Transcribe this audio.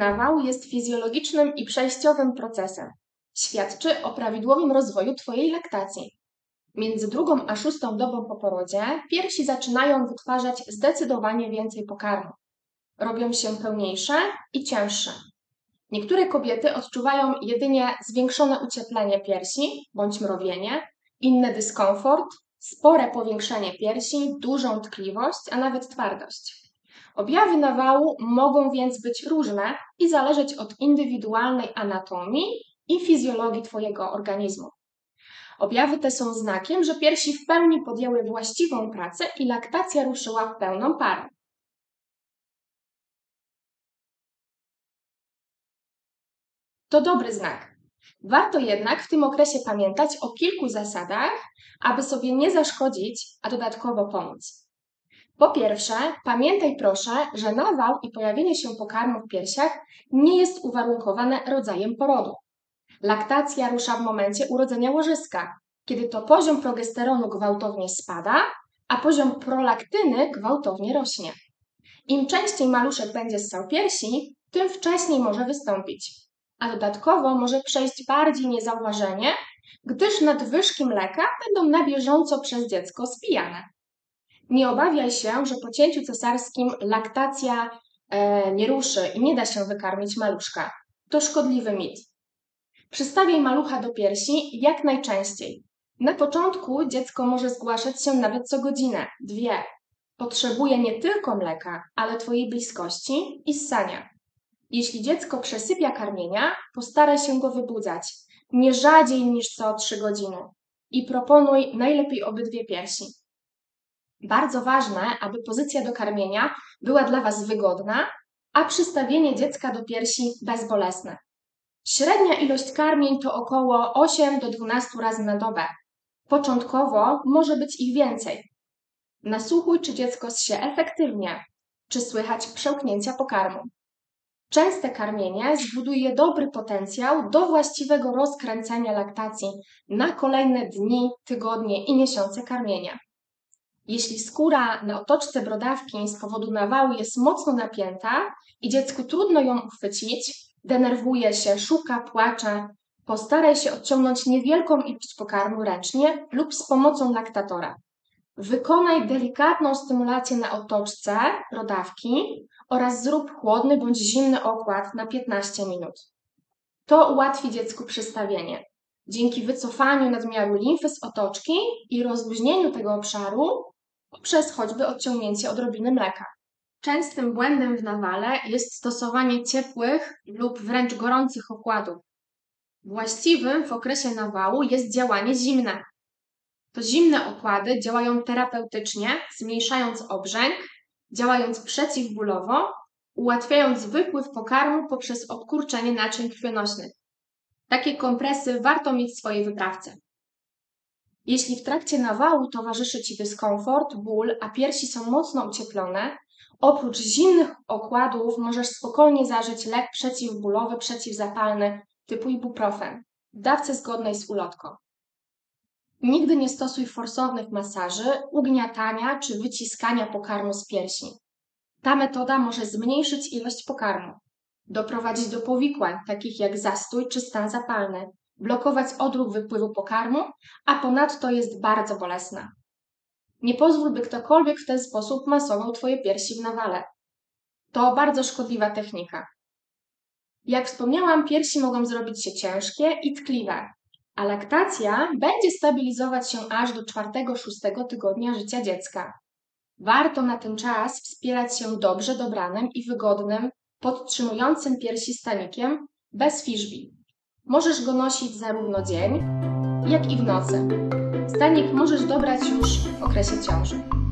Nawał jest fizjologicznym i przejściowym procesem. Świadczy o prawidłowym rozwoju Twojej laktacji. Między 2. a 6. dobą po porodzie piersi zaczynają wytwarzać zdecydowanie więcej pokarmu. Robią się pełniejsze i cięższe. Niektóre kobiety odczuwają jedynie zwiększone ucieplenie piersi bądź mrowienie, inne dyskomfort, spore powiększenie piersi, dużą tkliwość, a nawet twardość. Objawy nawału mogą więc być różne i zależeć od indywidualnej anatomii i fizjologii Twojego organizmu. Objawy te są znakiem, że piersi w pełni podjęły właściwą pracę i laktacja ruszyła w pełną parę. To dobry znak. Warto jednak w tym okresie pamiętać o kilku zasadach, aby sobie nie zaszkodzić, a dodatkowo pomóc. Po pierwsze, pamiętaj proszę, że nawał i pojawienie się pokarmu w piersiach nie jest uwarunkowane rodzajem porodu. Laktacja rusza w momencie urodzenia łożyska, kiedy to poziom progesteronu gwałtownie spada, a poziom prolaktyny gwałtownie rośnie. Im częściej maluszek będzie ssał piersi, tym wcześniej może wystąpić, a dodatkowo może przejść bardziej niezauważenie, gdyż nadwyżki mleka będą na bieżąco przez dziecko spijane. Nie obawiaj się, że po cięciu cesarskim laktacja nie ruszy i nie da się wykarmić maluszka. To szkodliwy mit. Przystawiaj malucha do piersi jak najczęściej. Na początku dziecko może zgłaszać się nawet co godzinę, 2. Potrzebuje nie tylko mleka, ale Twojej bliskości i ssania. Jeśli dziecko przesypia karmienia, postaraj się go wybudzać, nie rzadziej niż co 3 godziny i proponuj najlepiej obydwie piersi. Bardzo ważne, aby pozycja do karmienia była dla Was wygodna, a przystawienie dziecka do piersi bezbolesne. Średnia ilość karmień to około 8 do 12 razy na dobę. Początkowo może być ich więcej. Nasłuchuj, czy dziecko ssie efektywnie, czy słychać przełknięcia pokarmu. Częste karmienie zbuduje dobry potencjał do właściwego rozkręcenia laktacji na kolejne dni, tygodnie i miesiące karmienia. Jeśli skóra na otoczce brodawki z powodu nawału jest mocno napięta i dziecku trudno ją uchwycić, denerwuje się, szuka, płacze, postaraj się odciągnąć niewielką ilość pokarmu ręcznie lub z pomocą laktatora. Wykonaj delikatną stymulację na otoczce brodawki oraz zrób chłodny bądź zimny okład na 15 minut. To ułatwi dziecku przystawienie. Dzięki wycofaniu nadmiaru limfy z otoczki i rozluźnieniu tego obszaru poprzez choćby odciągnięcie odrobiny mleka. Częstym błędem w nawale jest stosowanie ciepłych lub wręcz gorących okładów. Właściwym w okresie nawału jest działanie zimne. To zimne okłady działają terapeutycznie, zmniejszając obrzęk, działając przeciwbólowo, ułatwiając wypływ pokarmu poprzez obkurczenie naczyń krwionośnych. Takie kompresy warto mieć w swojej wyprawce. Jeśli w trakcie nawału towarzyszy Ci dyskomfort, ból, a piersi są mocno ucieplone, oprócz zimnych okładów możesz spokojnie zażyć lek przeciwbólowy, przeciwzapalny typu ibuprofen w dawce zgodnej z ulotką. Nigdy nie stosuj forsownych masaży, ugniatania czy wyciskania pokarmu z piersi. Ta metoda może zmniejszyć ilość pokarmu, doprowadzić do powikłań takich jak zastój czy stan zapalny, blokować odruch wypływu pokarmu, a ponadto jest bardzo bolesna. Nie pozwól, by ktokolwiek w ten sposób masował Twoje piersi w nawale. To bardzo szkodliwa technika. Jak wspomniałam, piersi mogą zrobić się ciężkie i tkliwe, a laktacja będzie stabilizować się aż do 4-6 tygodnia życia dziecka. Warto na ten czas wspierać się dobrze dobranym i wygodnym, podtrzymującym piersi stanikiem bez fiszbi. Możesz go nosić zarówno dzień, jak i w nocy. Stanik możesz dobrać już w okresie ciąży.